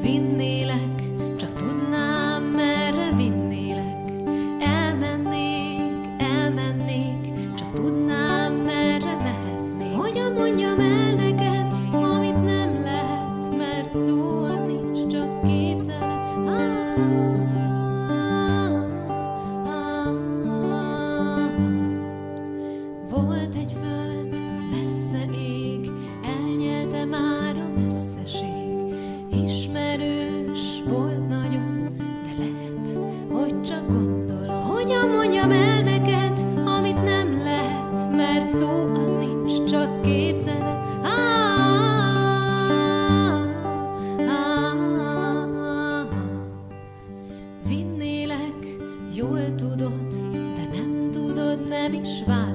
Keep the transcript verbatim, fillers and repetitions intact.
Vinnélek, csak tudnám, merre vinnélek. Elmennék, elmennék, csak tudnám, merre mehetnék. Hogyan mondjam el neked, amit nem lehet, mert szó az nincs, csak képzelet. Ah, ah, ah, ah. Volt egy föld, messze ég, elnyelte már a messzeség. Ismerős volt nagyon, de lehet, hogy csak gondolom. Hogyan mondjam el neked, amit nem lehet, mert szó az nincs, csak képzelet. Ah, ah, ah, ah. Vinnélek, jól tudod, de nem tudod, nem is vár.